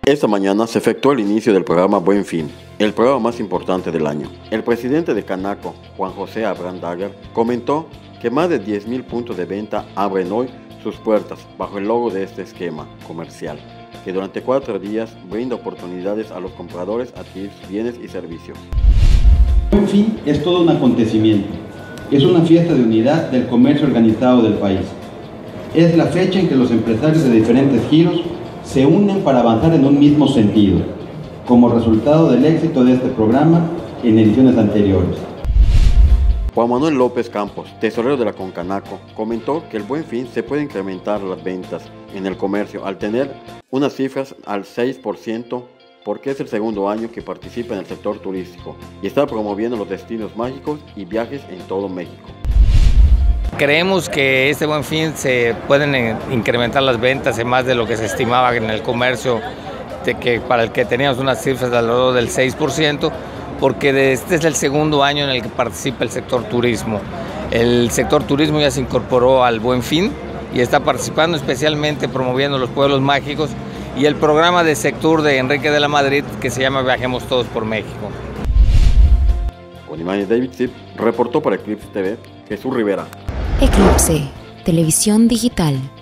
Esta mañana se efectuó el inicio del programa Buen Fin, el programa más importante del año. El presidente de Canaco, Juan José Abraham Daguer, comentó que más de 10,000 puntos de venta abren hoy sus puertas bajo el logo de este esquema comercial, que durante 4 días brinda oportunidades a los compradores a adquirir bienes y servicios. Buen Fin es todo un acontecimiento. Es una fiesta de unidad del comercio organizado del país. Es la fecha en que los empresarios de diferentes giros se unen para avanzar en un mismo sentido, como resultado del éxito de este programa en ediciones anteriores. Juan Manuel López Campos, tesorero de la Concanaco, comentó que el Buen Fin se puede incrementar las ventas en el comercio al tener unas cifras al 6%, porque es el segundo año que participa en el sector turístico y está promoviendo los destinos mágicos y viajes en todo México. Creemos que este Buen Fin se pueden incrementar las ventas en más de lo que se estimaba en el comercio, para el que teníamos unas cifras de alrededor del 6%, porque este es el segundo año en el que participa el sector turismo. El sector turismo ya se incorporó al Buen Fin y está participando, especialmente promoviendo los pueblos mágicos y el programa de Sectur de Enrique de la Madrid, que se llama Viajemos Todos por México. Con imágenes de David Zip, reportó para Eclipse TV, Jesús Rivera. Eclipse, televisión digital.